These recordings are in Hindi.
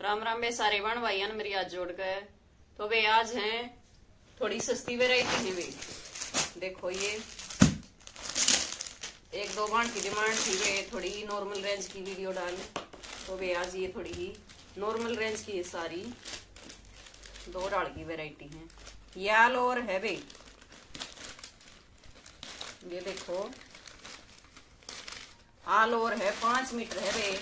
राम राम बे सारे बन भाई मेरी आज जोड़ के तो वे आज हैं थोड़ी सस्ती वेराइटी है वे। देखो ये एक दो बाण की डिमांड थी वे थोड़ी नॉर्मल रेंज की वीडियो डाल, तो वे आज ये थोड़ी ही नॉर्मल रेंज की है सारी दो डाल की वेराइटी है। ये ऑल ओवर है वे। ये देखो ऑल ओवर है 5 मीटर है वे।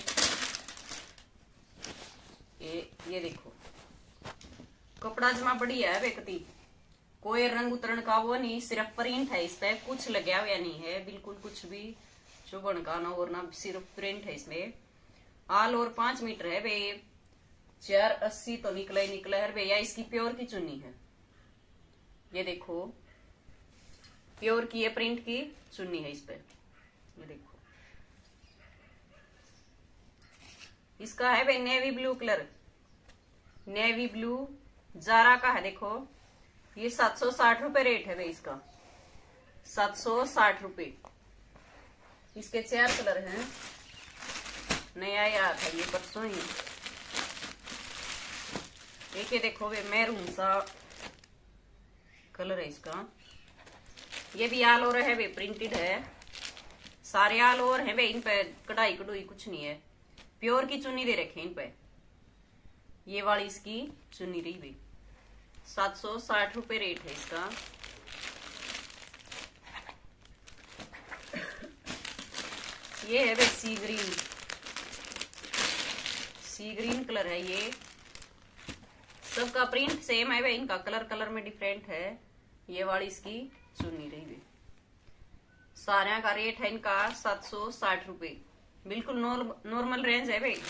ये देखो कपड़ा जमा बढ़िया है बेकती, कोई रंग उतरण का वो नहीं, सिर्फ प्रिंट है इस पे, कुछ लगा हुआ नहीं है बिल्कुल कुछ भी चुभन का ना और ना, सिर्फ प्रिंट है इसमें। ऑल ओवर 5 मीटर है वे। 480 तो निकला है भैया। इसकी प्योर की चुन्नी है। ये देखो प्योर की है, प्रिंट की चुन्नी है इस पे। ये देखो इसका है भाई navy blue colour, navy blue Zara का है। देखो ये 760 रुपए रेट है भाई इसका, 760 रुपए। इसके 4 कलर हैं, नया यार था ये परसों ही। एक ये देखो वे मैरून सा कलर है इसका। ये भी ऑल ओवर है वे, प्रिंटेड है सारे ऑल ओवर है वे। इन पे कढ़ाई कढ़ुई कुछ नहीं है, प्योर की चुन्नी दे रखे इन पे। ये वाली इसकी चुन्नी रही भी 760 रुपए रेट है इसका। ये है भाई सी ग्रीन कलर है। ये सबका प्रिंट सेम है भाई, इनका कलर में डिफरेंट है। ये वाली इसकी चुन्नी रही भी। सारे का रेट है इनका 760 रुपए, बिल्कुल नॉर्मल रेंज है भाई।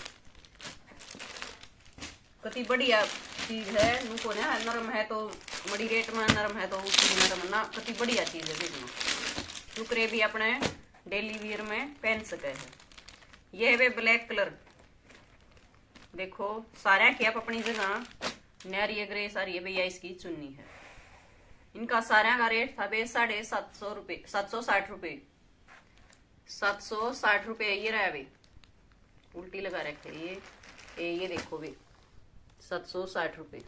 कति बढ़िया चीज है, नुको ना नरम है तो बड़ी रेट में, नरम है तो उसकी नरम ना, कति बढ़िया चीज है देखना। टुकड़े भी अपने डेली वियर में पहन सके है। ये है वे ब्लैक कलर। देखो सारे की आप अपनी जगह नारी ग्रे सारी है भैया। इसकी चुन्नी है। इनका सारे का रेट था भाई 750 रुपए, 760 रुपए, 760 रुपए। ये रहा भाई, उल्टी लगा रखे ये देखो भाई 760 रुपए।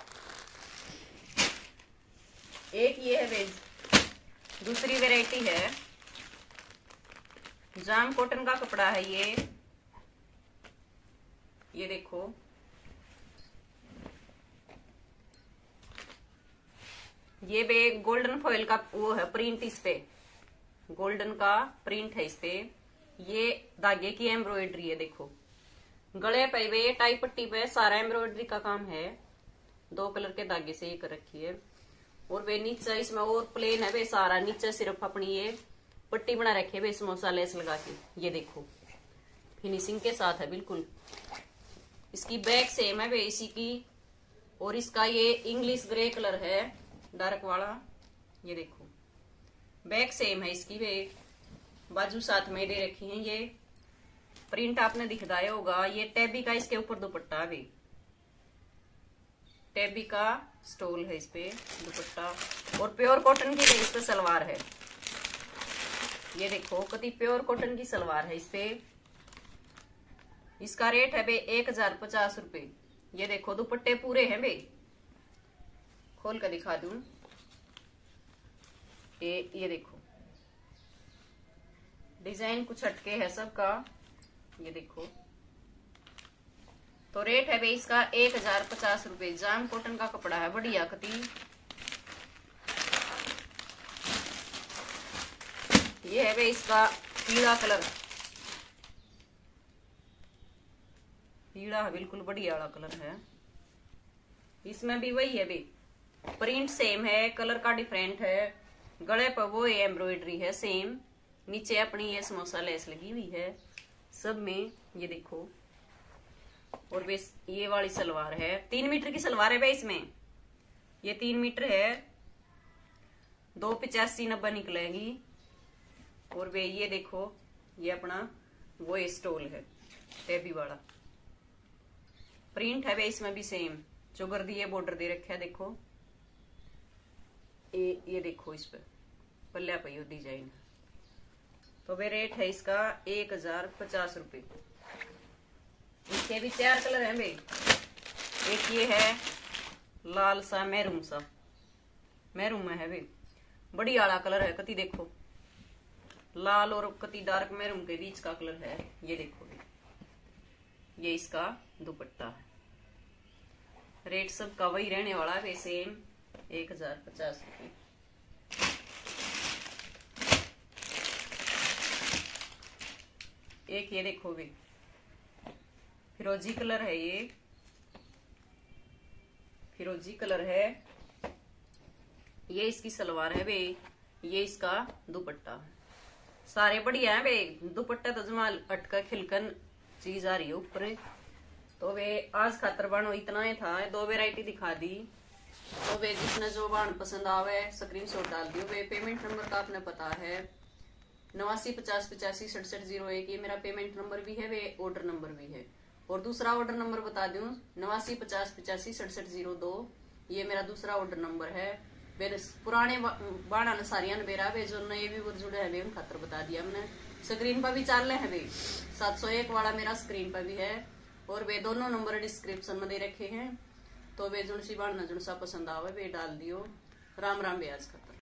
एक ये है भाई दूसरी वेराइटी है, जाम कॉटन का कपड़ा है ये देखो ये बे गोल्डन फॉइल का वो है प्रिंट, इस पे गोल्डन का प्रिंट है इस पे। ये धागे की एम्ब्रॉयडरी है। देखो गले पे वे टाई पट्टी पे सारा एम्ब्रॉयडरी का काम है, 2 कलर के धागे से ये कर रखी है। और वे नीचे इसमें और प्लेन है वे सारा, नीचे सिर्फ अपनी ये पट्टी बना रखी है वे समोसा लेस लगा के। ये देखो फिनिशिंग के साथ है बिल्कुल। इसकी बैक सेम है वे इसी की। और इसका ये इंग्लिश ग्रे कलर है डार्क वाला। ये देखो बैक सेम है इसकी वे, बाजू साथ में दे रखी है। ये प्रिंट आपने दिखलाया होगा। ये टैबी का इसके ऊपर दुपट्टा भी, टैबी का स्टोल है इस पे दुपट्टा। और प्योर कॉटन की इस पे सलवार है। ये देखो कति प्योर कॉटन की सलवार है इस पे। इसका रेट है बे 1050 रुपए। ये देखो दुपट्टे पूरे हैं बे, खोल कर दिखा दूं। ये देखो डिजाइन कुछ हटके है सबका। ये देखो तो रेट है भाई इसका 1050 रुपए। जाम कॉटन का कपड़ा है बढ़िया कति। ये है भाई इसका पीला कलर, पीला है बिल्कुल बढ़िया वाला कलर है। इसमें भी वही है भाई, प्रिंट सेम है, कलर का डिफरेंट है। गले पर वो एम्ब्रॉयडरी है सेम, नीचे अपनी ये समोसा लेस लगी हुई है सब में। ये देखो और बेस ये वाली सलवार है, 3 मीटर की सलवार है भाई इसमें। ये 3 मीटर है, 285-90 निकलेगी। और वे ये देखो ये अपना वो स्टोल है टेबी वाला, प्रिंट है भाई इसमें भी सेम, जो गर्दी बॉर्डर दे रखे है। देखो ये देखो इस पे पल्ला पे डिजाइन। तो वे रेट है इसका 1050 रुपए। इसके भी 4 कलर हैं भाई। एक ये है लाल सा मैरून में है वे, बड़ी आला कलर है कति, देखो लाल और कति डार्क मैरून के बीच का कलर है ये, देखो ये इसका दुपट्टा है। रेट सबका वही रहने वाला है सेम 1050 रुपये। एक ये देखो भी फिरोजी कलर है, ये फिरोजी कलर है, ये इसकी सलवार है वे, ये इसका दुपट्टा। सारे बढ़िया है वे, दुपट्टा तो जमाल अटका खिलकन चीज आ रही है ऊपर। तो वे आज खातर बानो इतना ही था, 2 वैरायटी दिखा दी। तो वे जिसने जो बाण पसंद आवे स्क्रीनशॉट डाल दियो। वे पेमेंट नंबर का आपने पता है 8950856701, ये मेरा पेमेंट नंबर भी है, वे ऑर्डर नंबर भी है। और दूसरा ऑर्डर नंबर बता दूं 8950856702, ये मेरा दूसरा ऑर्डर नंबर है। वे पुराने बाणा ने सारिया बेरा वे जो नए भी जुड़े है वे उन खातर बता दिया हमने। स्क्रीन पर भी चाल रहे हैं वे, 701 वाला मेरा स्क्रीन पर भी है, और वे दोनों नंबर डिस्क्रिप्शन में दे रखे हैं। तो वे जुनसी बाणना जुनसा पसंद आवे वे डाल दियो। राम राम ब्याज खतर।